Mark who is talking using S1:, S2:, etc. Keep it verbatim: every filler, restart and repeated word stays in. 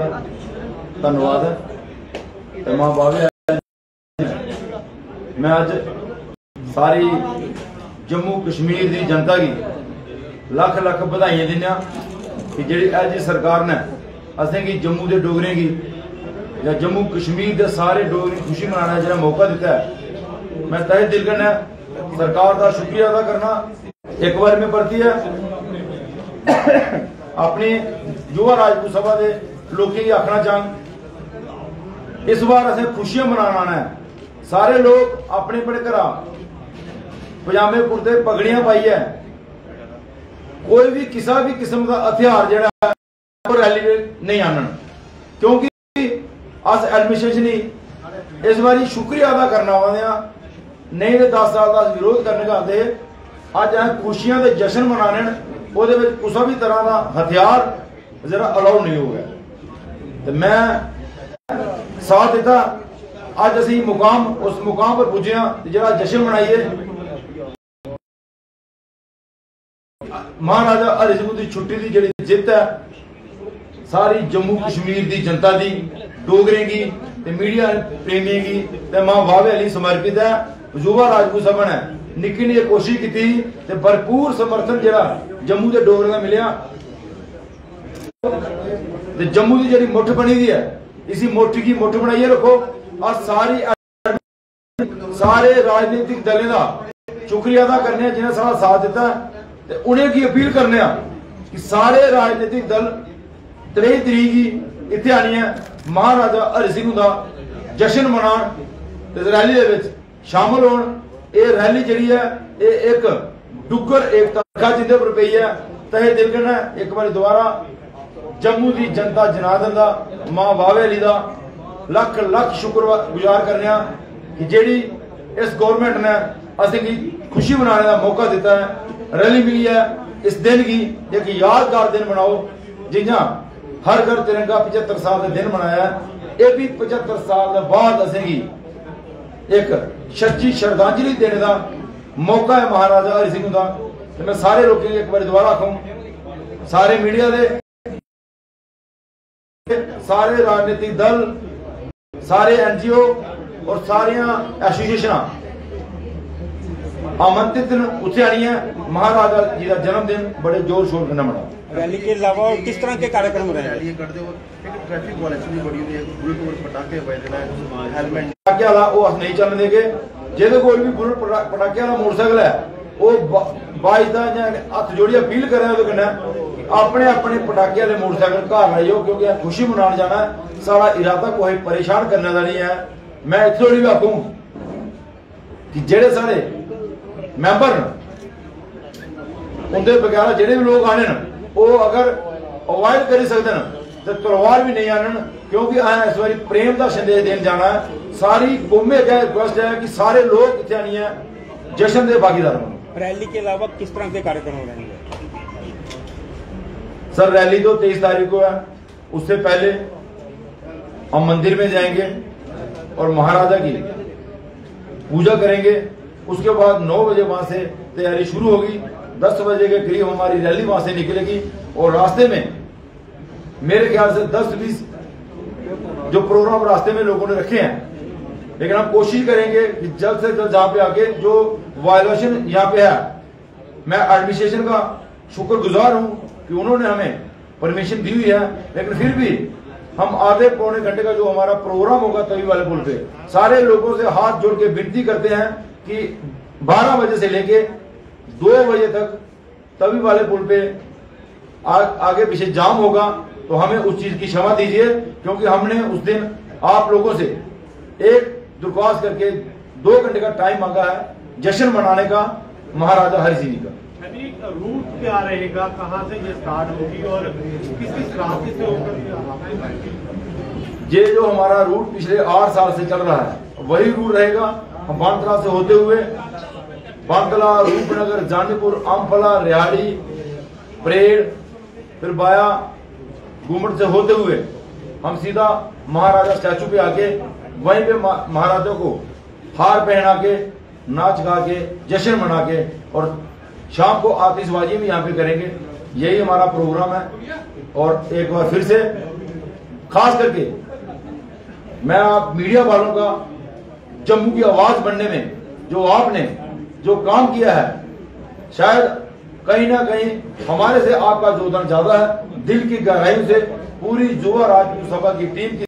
S1: धन्यवाद है। तो मां बावे मैं अज सारी जम्मू कश्मीर की जनता की लख लख बधाइयां दिना कि जी अज सरकार ने असें की जम्मू के डोगरें की या जम्मू कश्मीर के सारे डोगरी खुशी मनाने जो मौका दिता है। मैं तहे दिल कन्नै सरकार का शुक्रिया अदा करना। एक बार मैं परती है अपनी युवा राजपूत सभा के लोगों की आखना चाहूँ, इस बार असें खुशियां मनाना है। सारे लोग अपने अपने घर पजामे कुर्ते पगड़ियां पाइए, कोई भी किसी भी किस्म का हथियार जो रैली नहीं आनन, क्योंकि अस एडमिनिस्ट्रेशन ही इस बारी शुक्रिया अदा करना वाले नहीं तो दस साल का विरोध करने का आते अज अस खुशियां के जश्न मनाने वो किसी भी तरह का हथियार जरा अलाउ नहीं हो गया। तो मैं साथ दिता, अज असी मुकाम उस मुकाम पर पुजे जरा जश्न मनाइए। महाराजा हरि सिंह की छुट्टी की जी जित है सारी जम्मू कश्मीर की जनता की, डोगरे की, मीडिया प्रेमी की, मां बावे अली समर्पित है। युवा राजपूत सभा ने निक्की निक्की कोशिश की, भरपूर समर्थन जरा जम्मू के डोगरे का मिलिया। जम्मू की जी मुठ बनी हुई है, इसी मुठ की मुठ बनाइए रखो। और सारी सारे राजनीतिक दलों का शुक्रिया अदा करने जिन्हें सारा साथ दिता है। उन्हें की अपील करने कि सारे राजनीतिक दल त्रेई तरीक की इत्थे आनी है, महाराजा हरि सिंह का जश्न मनान, रैली दे विच शामिल होण। ये रैली जी है ये एक डुगर एकता जिंदे पर पई है। तहे दिल कन्नै एक बार दोबारा जम्मू की जनता जनार्दन का, मां बावे अली का लख लख शुक्र गुजार करने कि जेड़ी इस गवर्नमेंट ने असें खुशी मनाने का मौका दिता है। रैली मिली है इस दिन की एक यादगार दिन बनाओ, जियां हर घर तिरंगा पचहत्तर साल का दिन मनाया, ये भी पचहत्तर साल के बाद असें एक सच्ची श्रद्धांजलि देने का मौका है महाराजा हरि सिंह का। तो मैं सारे लोगों की एक बार दोबारा आखूं, सारे मीडिया दे, सारे राजनीतिक दल, सारे एनजीओ और सारिया एसोसिएशन आमंत्रित उत्थे आनी है। महाराजा जी का जन्मदिन बड़े जोर शोर के मना।
S2: रैली के अलावा और किस तरह के कार्यक्रम हो रहे हैं?
S3: ट्रैफिक वायलेशन बड़ी हुई है, बुलेट पटाखे हेलमेट
S1: पटाखे वाला वो अस नहीं चलने देंगे। जेदे कोई भी बुलेट पटाखे वाला मोटरसाइकिल है वो बाईदा हथ जोड़ी अपील करें तो कन्नै अपने अपने पटाखे वाले मोटरसाइकिल घर लाइयो, क्योंकि खुशी मनाने जाना है। सारा इरादा कोई परेशान करने का नहीं है। मैं इतने भी आखूं कि जेड़े सारे मैंबर उनके बगैर जेड़े भी लोग आने वो अगर अवॉइड कर सकते हैं तो तलवार भी नहीं आने, क्योंकि अं इस बार प्रेम का संदेश देने जाना है। सारी कौमे का रिक्वेस्ट है कि सारे लोग इतने आनी है जश्न के भागीदार बनो।
S2: रैली के अलावा किस तरह के कार्यक्रम हो रहे हैं?
S1: सर रैली तो तेईस तारीख को है, उससे पहले हम मंदिर में जाएंगे और महाराजा की पूजा करेंगे। उसके बाद नौ बजे वहां से तैयारी शुरू होगी, दस बजे के करीब हमारी रैली वहां से निकलेगी और रास्ते में मेरे ख्याल से दस बीस जो प्रोग्राम रास्ते में लोगों ने रखे हैं, लेकिन हम कोशिश करेंगे कि जल्द से जल्द जहां पे आके जो वायलेशन यहाँ पे है, मैं एडमिनिस्ट्रेशन का शुक्रगुजार हूं कि उन्होंने हमें परमिशन दी हुई है, लेकिन फिर भी हम आधे पौने घंटे का जो हमारा प्रोग्राम होगा तवी वाले पुल पे सारे लोगों से हाथ जोड़ के विनती करते हैं कि बारह बजे से लेके दो बजे तक तवी वाले पुल पे आ, आगे पीछे जाम होगा, तो हमें उस चीज की क्षमा दीजिए, क्योंकि हमने उस दिन आप लोगों से एक दरख्वास्त करके दो घंटे का टाइम मांगा है जश्न मनाने का महाराजा हरि सिंह का।
S4: रूट क्या रहेगा, कहां से ये स्टार्ट होगी और किस किस रास्ते से होकर?
S1: ये जो हमारा रूट पिछले आठ साल से चल रहा है वही रूट रहेगा। हम बानतला से होते हुए बानतला, रूपनगर, जानीपुर, आमफला, रिहाड़ी, परेड, फिर बाया घूमट से होते हुए हम सीधा महाराजा स्टैचू पे आके वहीं पे महाराजा को हार पहना के, नाच गा के, जश्न मना के और शाम को आतिशबाजी भी यहाँ पे करेंगे। यही हमारा प्रोग्राम है। और एक बार फिर से खास करके मैं आप मीडिया वालों का जम्मू की आवाज बनने में जो आपने जो काम किया है, शायद कहीं ना कहीं हमारे से आपका योगदान ज्यादा है। दिल की गहराइयों से पूरी युवा राजपूत सभा की टीम की